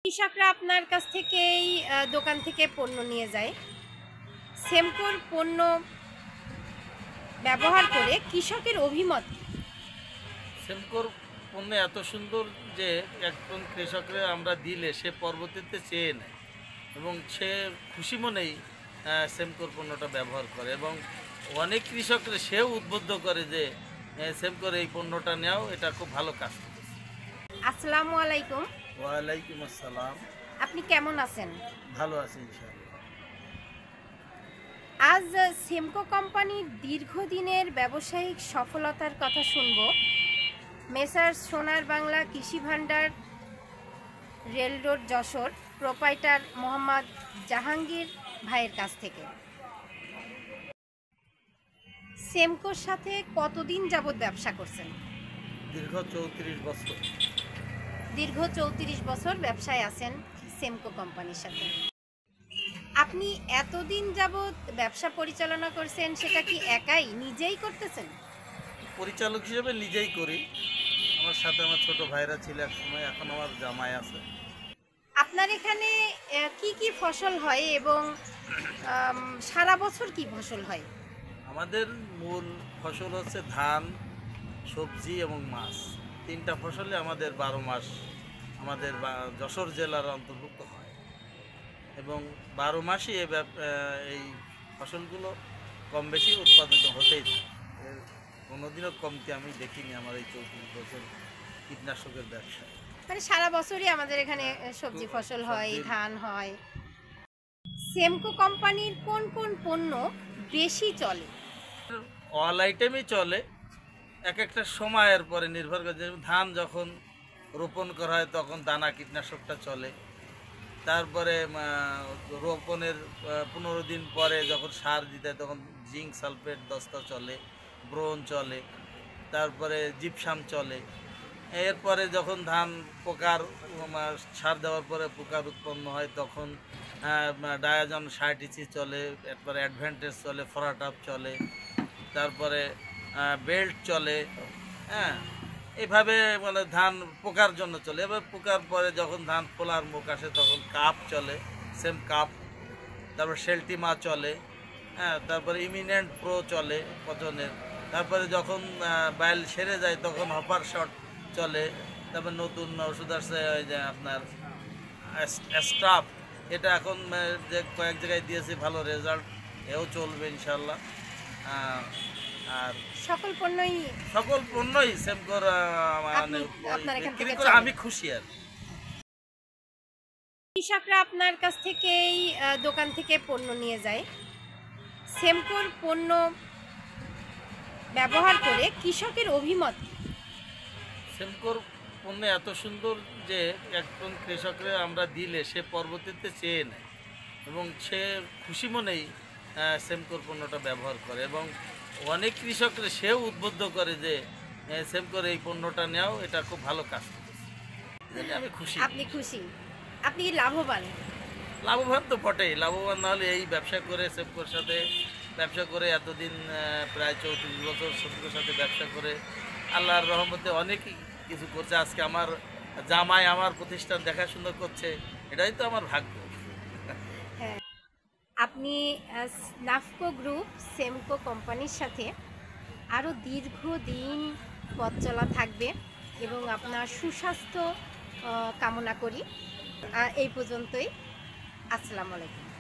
কৃষকরা আপনার কাছ থেকেই দোকান থেকে পণ্য নিয়ে যায়। সেমকোর পণ্য ব্যবহার করে কৃষকের অভিমত কি? সেমকোর পণ্য এত সুন্দর যে একজন কৃষকরা আমরা দিলে সে পরবর্তীতে চেয়ে নেয় এবং সে খুশি মনেই সেমকোর পণ্যটা ব্যবহার করে এবং অনেক কৃষকরা সেও উদ্বুদ্ধ করে যে সেমকোর এই পণ্যটা নেওয়াও এটা খুব ভালো কাজ করে। আসসালামু আলাইকুম। ওয়ালাইকুম আসসালাম। আপনি কেমন আছেন? ভালো আছি ইনশাআল্লাহ। আজ সেমকো কোম্পানির দীর্ঘদিনের ব্যবসায়িক সফলতার কথা শুনব মেসার্স সোনার Bangla Krishi Bhandar, rail road, Jessore proprietor Mohammad Jahangir ভাইয়ের কাছ থেকে। সেমকোর সাথে কতদিন যাবৎ ব্যবসা করছেন? দীর্ঘ 34 বছর। দীর্ঘ 34 বছর ব্যবসায় আছেন সেমকো কোম্পানির সাথে। আপনি এতদিন যাবৎ ব্যবসা পরিচালনা করছেন, সেটা কি একাই নিজেই করতেছেন? পরিচালক হিসেবে নিজেই করি, আমার সাথে আমার ছোট ভাইরা ছিল এক সময়, এখন আমার জামাই আছে। আপনার এখানে কি কি ফসল হয় এবং সারা বছর কি ফসল হয়? আমাদের মূল ফসল হচ্ছে ধান, সবজি এবং মাছ। তিনটা ফসলে আমাদের 12 মাস আমাদের যশোর জেলার অন্তর্ভুক্ত হয় এবং 12 মাসই এই ফসলগুলো কম বেশি উৎপাদিত হতেই থাকে। এর কোনোদিনও কমতি আমি দেখিনি আমার এই 34 বছর কীটনাশকের ব্যবসায়। মানে সারা বছরই আমাদের এখানে সবজি ফসল হয়, ধান হয়। সেমকো কোম্পানির কোন কোন পণ্য বেশি চলে? অল আইটেমই চলে, এক একটা সময়ের পরে নির্ভর করে। যেমন ধান যখন রোপণ করা হয় তখন দানা কীটনাশকটা চলে, তারপরে রোপণের 15 দিন পরে যখন সার দিতে হয় তখন জিঙ্ক সালফেট 10টা চলে, ব্রোন চলে, তারপরে জিপসাম চলে। এরপরে যখন ধান পোকার সার দেওয়ার পরে পোকার উৎপন্ন হয় তখন ডায়াজন 60 চলে, এরপরে অ্যাডভান্টেজ চলে, ফরাটাপ চলে, তারপরে বেল্ট চলে। হ্যাঁ, এইভাবে মানে ধান পোকার জন্য চলে। এবার পোকার পরে যখন ধান ফোলার মুখ আসে তখন কাপ চলে, সেম কাপ। তারপর শেলটিমা চলে। হ্যাঁ, তারপরে ইমিনেন্ট প্রো চলে পচনের। তারপরে যখন বাইল সেরে যায় তখন হপার শট চলে। তারপর নতুন ওষুধ আসছে ওই যে আপনার স্টাফ, এটা এখন যে কয়েক জায়গায় দিয়েছি ভালো রেজাল্ট, এও চলবে ইনশাল্লাহ। আর সকল পণ্যই সেমকোর বিক্রি করে আমি খুশি। আর কৃষকরা আপনার কাছ থেকেই দোকান থেকে পণ্য নিয়ে যায়। সেমকোর পণ্য ব্যবহার করে কৃষকের অভিমত কি? সেমকোর পণ্য এত সুন্দর যে একজন কৃষকরা আমরা দিলে সে পরবর্তীতে চেয়ে নেয় এবং সে খুশি মনেই সেমকোর পণ্যটা ব্যবহার করে এবং অনেক কৃষকরা সেও উদ্বুদ্ধ করে যে সেমকোর এই পণ্যটা নেওয়াও এটা খুব ভালো কাজ করে। আমি খুশি। আপনি খুশি? আপনি কি লাভবান? লাভবান তো বটেই, লাভবান না হলে এই ব্যবসা করে সেমকোর সাথে ব্যবসা করে এতদিন প্রায় 34 বছর সেমকোর সাথে ব্যবসা করে আল্লাহর রহমতে অনেকই কিছু করছে। আজকে আমার জামাই আমার প্রতিষ্ঠান দেখাশোনা করছে, এটাই তো আমার ভাগ্য। হ্যাঁ, আপনি নাফকো গ্রুপ সেমকো কোম্পানির সাথে আরও দীর্ঘদিন পথ চলা থাকবে এবং আপনার সুস্বাস্থ্য কামনা করি। এই পর্যন্তই। আসসালামু আলাইকুম।